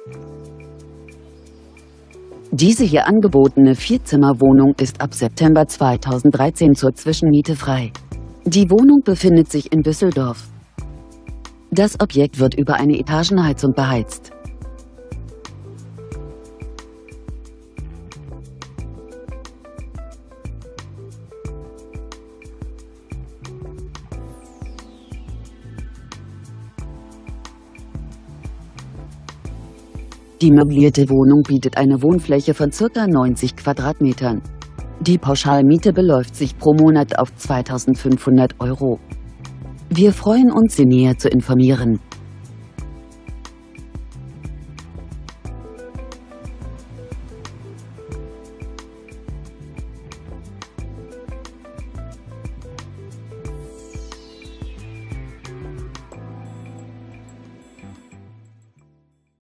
Diese hier angebotene Vierzimmerwohnung ist ab September 2013 zur Zwischenmiete frei. Die Wohnung befindet sich in Düsseldorf. Das Objekt wird über eine Etagenheizung beheizt. Die möblierte Wohnung bietet eine Wohnfläche von ca. 90 Quadratmetern. Die Pauschalmiete beläuft sich pro Monat auf 2.500 €. Wir freuen uns, Sie näher zu informieren.